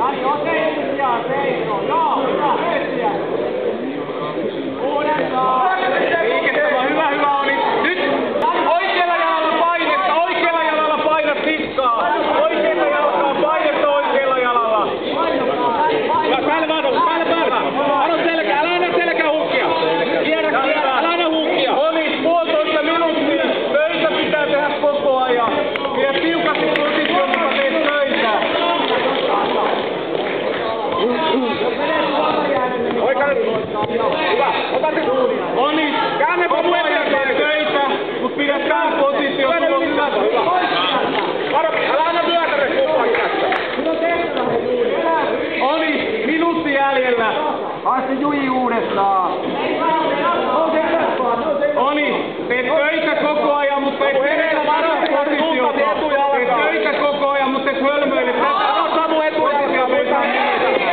Jani, ote sijaan, seiso. Joo, hyvä, etsiä. Uudestaan. Liikettä, hyvä oli. Nyt oikealla jalalla painat tikkaa. Oikealla jalalla painat oikealla jalalla. Päälle. Alo selkä, älä aina selkä hukkia. Älä aina hukkia. Oli 1,5 minuuttia. Töitä pitää tehdä koko ajan. Vie tiukasti positio, mutta teet töitä. Hyvä, ota nyt. Oni, käänne koko ajan teet töitä, mut pidä tää positio. Varo, älä aina vyötärä kumppakin tässä. Oni, minuutti jäljellä. Hae se Juji uudestaan. Oni, teet töitä koko ajan, mutta et vedellä varaa positiota. Teet töitä koko ajan, mutta et hölmöile. Tätä Samu etujalkaa vetää niin.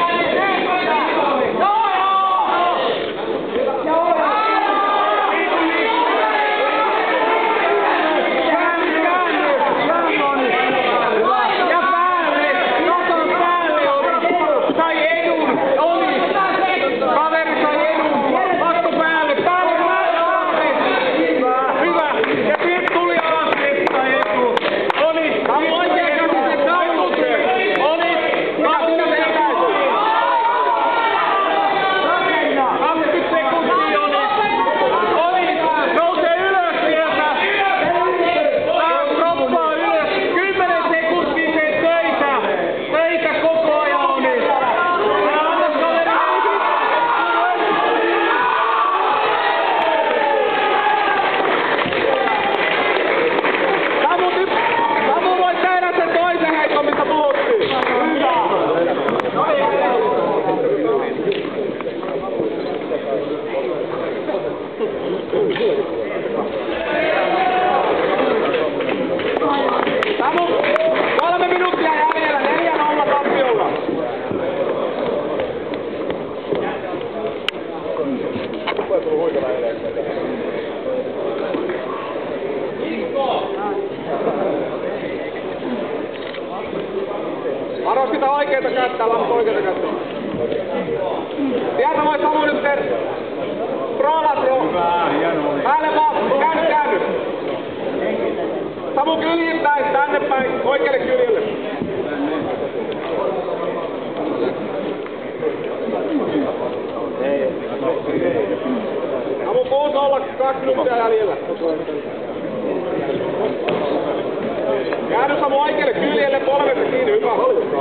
Samu, 3 minuuttia jäljellä, 4-0 tappiolla. Varo sitä oikeeta kättä, älä oikeeta kättä. Sieltä voi Samu nyt tehdä. Päälle vaan, käänny. Samu kyljin tänne päin, oikealle kyljelle. Samu 6-0, 2 minuuttia jäljellä. Käänny Samu oikealle kyljelle, polvesta kiinni, hyvä.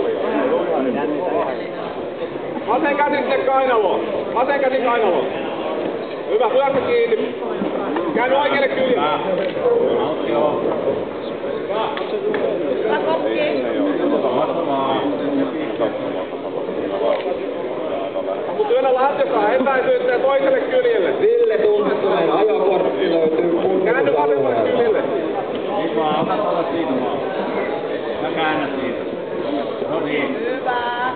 Vasen käsi sinne kainaloon. Hyvä, pyörtä kiinni. Käänny oikealle kyljelle. Mut työnnä latjassa etäisyyttä toiselle kyljelle. Ville tunnettu meidän ajokortti löytyy. Käänny vasemmalle kyljelle. Ota siitä vaan. Mä käännän siitä. No niin. Hyvä.